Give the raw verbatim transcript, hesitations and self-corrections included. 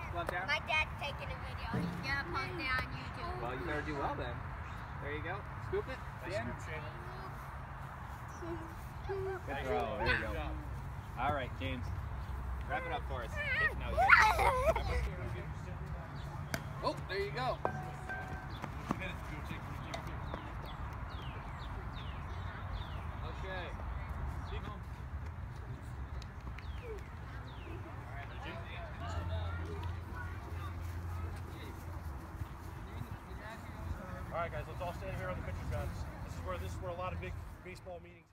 glove down. My dad's taking a video. He's gonna post it on YouTube. Well, you better do well then. There you go. Scoop it. Nice In. scoop, Good throw. There you go. All right, James. Wrap it up for us. No, you oh, there you go. Okay. All right, guys, let's all stand here on the pitcher's bench. This is where this is where a lot of big baseball meetings.